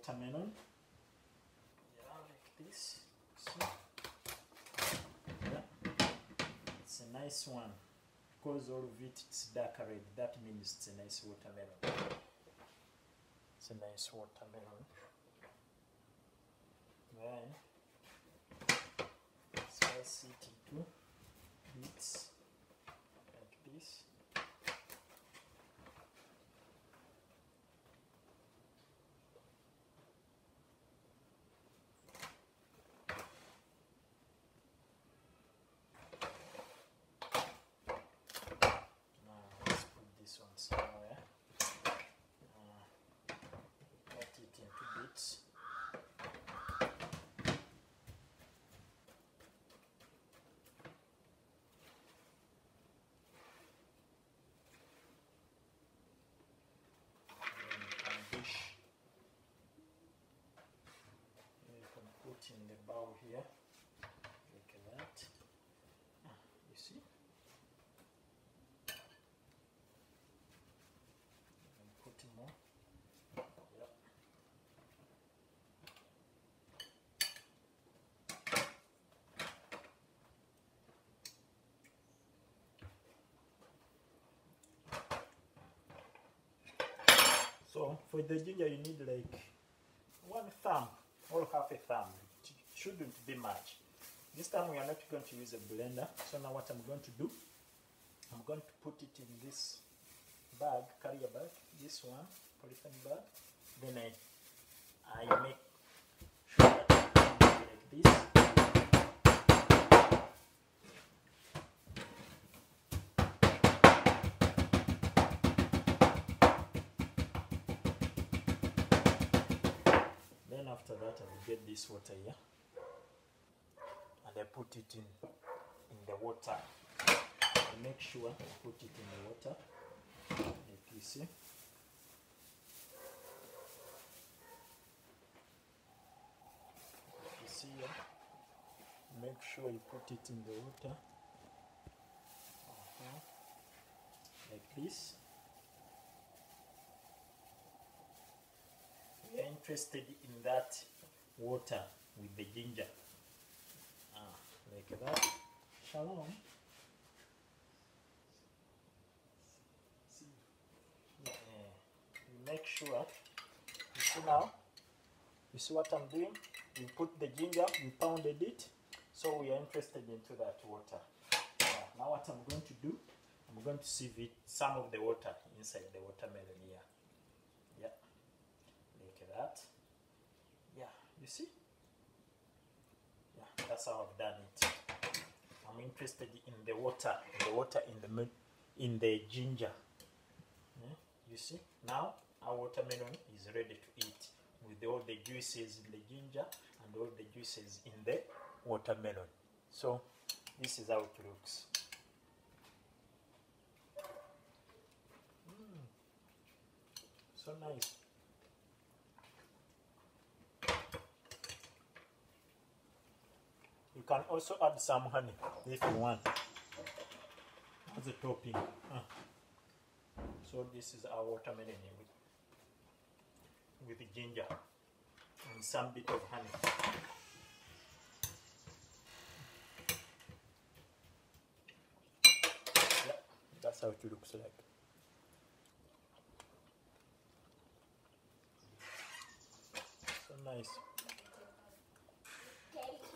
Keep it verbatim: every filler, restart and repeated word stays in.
watermelon. Yeah, like this. So, yeah, it's a nice one. Because all of it it's dark red, that means it's a nice watermelon. It's a nice watermelon. Then slice it into bits like this. This one somewhere. Uh, cut it into bits. Then you can dish. You can put in the bowl here, like that. Ah, you see? More. Yep. So for the ginger you need like one thumb or half a thumb. It shouldn't be much. This time we are not going to use a blender. So now what I'm going to do, I'm going to put it in this bag, carrier bag, this one, polythene bag. Then I, I make sure that I make it like this. Then after that I will get this water here, and I put it in in the water. I make sure I put it in the water. Like you see. You see here. Make sure you put it in the water. Uh-huh. Like this. We are interested in that water with the ginger. Ah, like that. Shalom. Make sure, you see now, you see what I'm doing? We put the ginger, we pounded it, so we are interested into that water. Yeah, now what I'm going to do, I'm going to sieve it, some of the water inside the watermelon here. Yeah, like that. Yeah, you see? Yeah, that's how I've done it. I'm interested in the water, the water in the in the ginger. Yeah, you see? Now our watermelon is ready to eat with all the juices in the ginger and all the juices in the watermelon. So this is how it looks. Mm. So nice. You can also add some honey if you want as a topping. Uh. So this is our watermelon with, with the ginger and some bit of honey. Yeah, that's how it looks like. So nice.